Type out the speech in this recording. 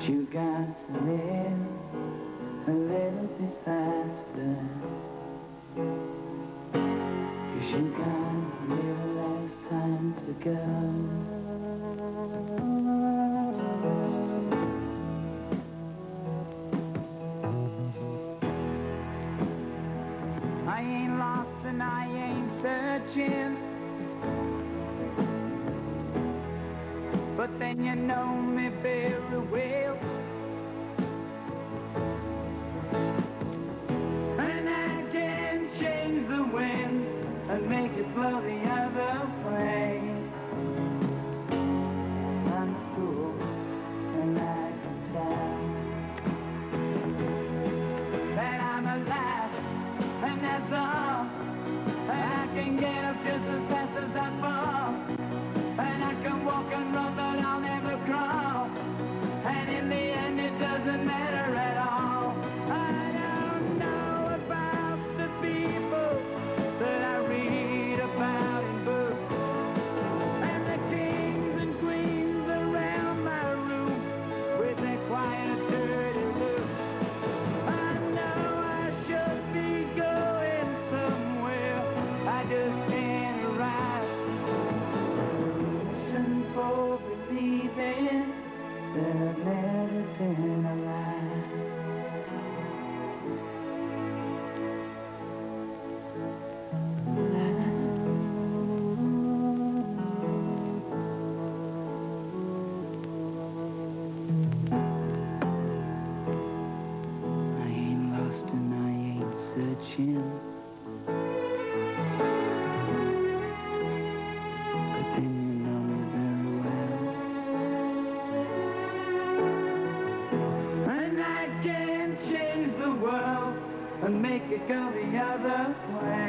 You got to live a little bit faster, 'cause you got a little less time to go. I ain't lost and I ain't searching, but then you know me very well, and I can change the wind and make it blow the other way. I'm a fool and I can tell that I'm alive, and that's all. I can get up just as fast as I fall, and I can walk and run, but I'll never crawl, and in the end it doesn't matter at all. I don't know about the people that I read about in books, and the kings and queens around my room with their quiet dirty looks. I know I should be going somewhere, I just can't arrive. Listen for believing that I've never been alive. I ain't lost and I ain't searching, but then you know me very well, and I can change the world and make it go the other way.